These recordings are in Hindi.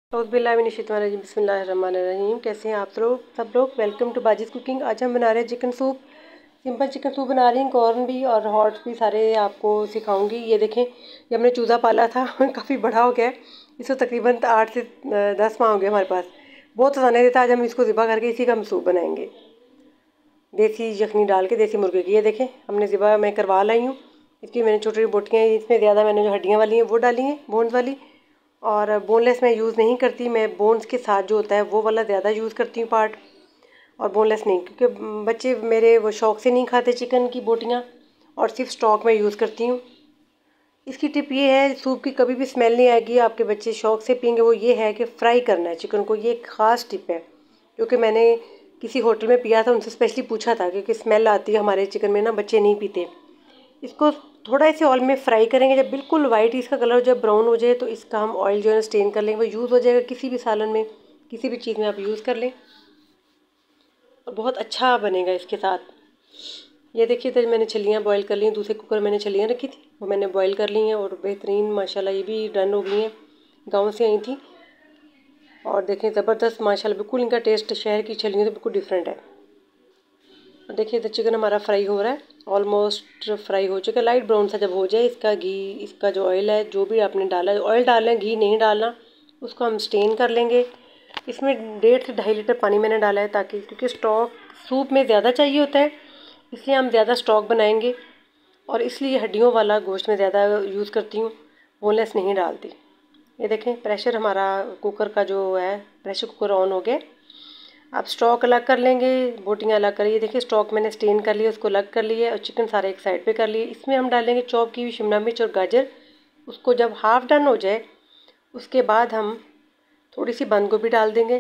औज़ुबिल्लाहिमिनश्शैतानिर्रजीम बिस्मिल्लाहिर्रहमानिर्रहीम। कैसे हैं आप सब लोग। Welcome to Baji's cooking. आज हम बना रहे हैं chicken soup. Simple chicken soup बना रही हूँ, कॉर्न भी और हॉट भी सारे आपको सिखाऊंगी। ये देखें, ये हमने चूज़ा पाला था काफ़ी बड़ा हो गया है। इसको तकरीबन 8 से 10 माह हो गए हमारे पास। बहुत आसानी देता। आज हम इसको ज़िबा करके इसी का हम सूप बनाएंगे, देसी यखनी डाल के, देसी मुर्गे की। ये देखें, हमने ज़िबा मैं करवा लाई हूँ। इसकी मैंने छोटी छोटी बोटियाँ, इसमें ज़्यादा मैंने जो हड्डियाँ वाली हैं वो डाली हैं, बोन्स वाली। और बोनलेस मैं यूज़ नहीं करती, मैं बोन्स के साथ जो होता है वो वाला ज़्यादा यूज़ करती हूँ पार्ट, और बोनलेस नहीं, क्योंकि बच्चे मेरे वो शौक़ से नहीं खाते चिकन की बोटियाँ, और सिर्फ स्टॉक में यूज़ करती हूँ। इसकी टिप ये है, सूप की कभी भी स्मेल नहीं आएगी, आपके बच्चे शौक़ से पियेंगे। वो ये है कि फ्राई करना है चिकन को। ये एक ख़ास टिप है, क्योंकि मैंने किसी होटल में पिया था, उनसे स्पेशली पूछा था, क्योंकि स्मेल आती है हमारे चिकन में ना, बच्चे नहीं पीते। इसको थोड़ा ऐसे ऑयल में फ्राई करेंगे, जब बिल्कुल वाइट इसका कलर जब ब्राउन हो जाए तो इसका हम ऑयल जो है स्टेन कर लेंगे। वो यूज़ हो जाएगा किसी भी सालन में, किसी भी चीज़ में आप यूज़ कर लें, और बहुत अच्छा बनेगा इसके साथ। ये देखिए, तो मैंने छलियाँ बॉईल कर ली हैं। दूसरे कुकर में मैंने छलियाँ रखी थी, वो मैंने बॉईल कर ली हैं, और बेहतरीन माशाल्लाह ये भी डन हो गई हैं। गाँव से आई थी, और देखें ज़बरदस्त माशाल्लाह, बिल्कुल इनका टेस्ट शहर की छलियों से बिल्कुल डिफरेंट है। देखिए, तो चिकन हमारा फ्राई हो रहा है, ऑलमोस्ट फ्राई हो चुका है। लाइट ब्राउन सा जब हो जाए, इसका घी, इसका जो ऑयल है, जो भी आपने डाला है, ऑयल डालना है, घी नहीं डालना, उसको हम स्टेन कर लेंगे। इसमें 1.5 से 2.5 लीटर पानी मैंने डाला है, ताकि, क्योंकि स्टॉक सूप में ज़्यादा चाहिए होता है, इसलिए हम ज़्यादा स्टॉक बनाएंगे, और इसलिए हड्डियों वाला गोश्त में ज़्यादा यूज़ करती हूँ, बोनलेस नहीं डालती। ये देखें, प्रेशर हमारा कुकर का जो है, प्रेशर कुकर ऑन हो गया। आप स्टॉक अलग कर लेंगे, बोटियाँ अलग करिए। देखिए, स्टॉक मैंने स्टेन कर लिया, उसको अलग कर लिया, और चिकन सारे एक साइड पे कर लिए। इसमें हम डालेंगे चॉप की हुई शिमला मिर्च और गाजर। उसको जब हाफ डन हो जाए, उसके बाद हम थोड़ी सी बंद गोभी डाल देंगे।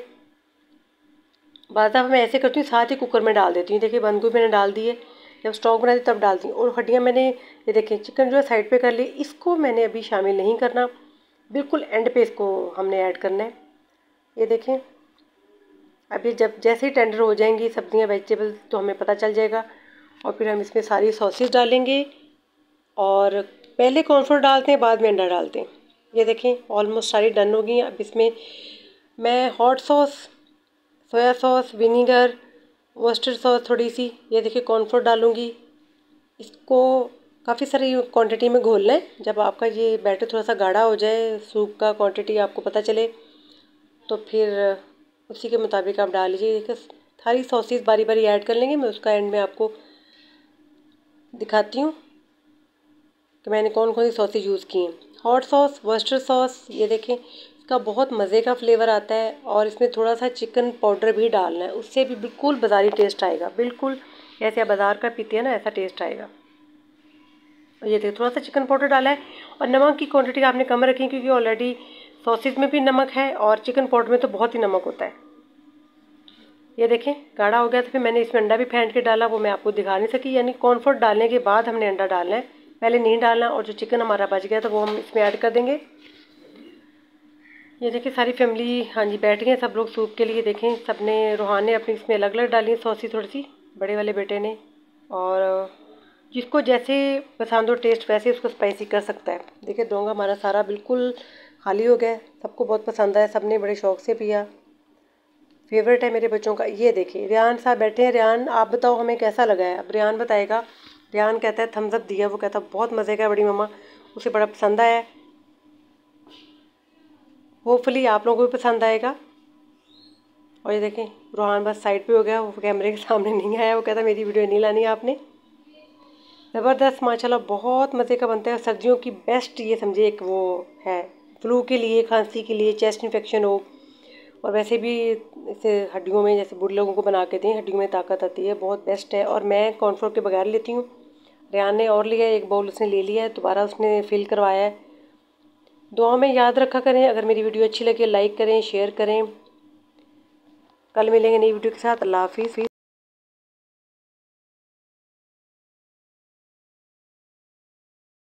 बाद मैं ऐसे करती हूँ, साथ ही कुकर में डाल देती हूँ। देखिए, बंद गोभी मैंने डाल दी है, जब स्टॉक बनाती तब डालती हूँ। और हड्डियाँ मैंने, ये देखें, चिकन जो है साइड पर कर ली। इसको मैंने अभी शामिल नहीं करना, बिल्कुल एंड पे इसको हमने ऐड करना है। ये देखें, अभी जब जैसे ही टेंडर हो जाएंगी सब्जियां, वेजिटेबल, तो हमें पता चल जाएगा। और फिर हम इसमें सारी सॉसेस डालेंगे, और पहले कॉर्नफ्लोर डालते हैं, बाद में अंडा डालते हैं। ये देखें, ऑलमोस्ट सारी डन हो गई हैं। अब इसमें मैं hot sauce, soya sauce, vinegar, mustard sauce थोड़ी सी, ये देखिए, कॉर्नफ्लोर डालूँगी। इसको काफ़ी सारी क्वांटिटी में घोलना है। जब आपका ये बैटर थोड़ा सा गाढ़ा हो जाए, सूप का क्वांटिटी आपको पता चले, तो फिर उसी के मुताबिक आप डाल लीजिए। देखिए, सारी सॉसेस बारी बारी ऐड कर लेंगे। मैं उसका एंड में आपको दिखाती हूँ कि मैंने कौन कौन सी सॉसेस यूज़ की हैं। हॉट सॉस, वर्स्टर सॉस, ये देखें, इसका बहुत मज़े का फ्लेवर आता है, और इसमें थोड़ा सा चिकन पाउडर भी डालना है, उससे भी बिल्कुल बाज़ारी टेस्ट आएगा। बिल्कुल जैसे आप बाज़ार का पीते हैं ना, ऐसा टेस्ट आएगा। और ये देखिए, थोड़ा सा चिकन पाउडर डाला है, और नमक की क्वान्टिटी आपने कम रखी, क्योंकि ऑलरेडी सॉसेज में भी नमक है, और चिकन पाउडर में तो बहुत ही नमक होता है। ये देखें, गाढ़ा हो गया, तो फिर मैंने इसमें अंडा भी फेंट के डाला, वो मैं आपको दिखा नहीं सकी। यानी कॉर्नफ्लोर डालने के बाद हमने अंडा डालना है, पहले नहीं डालना। और जो चिकन हमारा बच गया था, वो हम इसमें ऐड कर देंगे। ये देखिए, सारी फैमिली, हाँ जी, बैठ गए सब लोग सूप के लिए। देखें, सब ने, रूहान ने अपनी इसमें अलग अलग डाली सॉसी थोड़ी सी, बड़े वाले बेटे ने, और जिसको जैसे पसंद हो टेस्ट, वैसे उसको स्पाइसी कर सकता है। देखिए, डोंगा हमारा सारा बिल्कुल खाली हो गया, सबको बहुत पसंद आया, सब ने बड़े शौक़ से पिया। फेवरेट है मेरे बच्चों का। ये देखिए, रियान साहब बैठे हैं। रियान, आप बताओ हमें कैसा लगा है। अब रियान बताएगा। रियान कहता है थम्स अप दिया, वो कहता है बहुत मज़े का बड़ी मम्मा, उसे बड़ा पसंद आया है। होपफुली आप लोगों को भी पसंद आएगा। और ये देखें, रूहान बस साइड पे हो गया, वो कैमरे के सामने नहीं आया, वो कहता मेरी वीडियो नहीं लानी आपने। ज़बरदस्त माशाल्लाह, बहुत मज़े का बनता है। सर्दियों की बेस्ट, ये समझिए एक वो है, फ्लू के लिए, खांसी के लिए, चेस्ट इन्फेक्शन हो, और वैसे भी इसे हड्डियों में, जैसे बूढ़े लोगों को बना के दें, हड्डियों में ताकत आती है, बहुत बेस्ट है। और मैं कॉर्नफ्लोर के बगैर लेती हूँ। रियान ने और लिया, एक बाउल उसने ले लिया है, दोबारा उसने फिल करवाया है। दुआ में याद रखा करें। अगर मेरी वीडियो अच्छी लगे, लाइक करें, शेयर करें। कल मिलेंगे नई वीडियो के साथ। अल्लाह हाफिज़।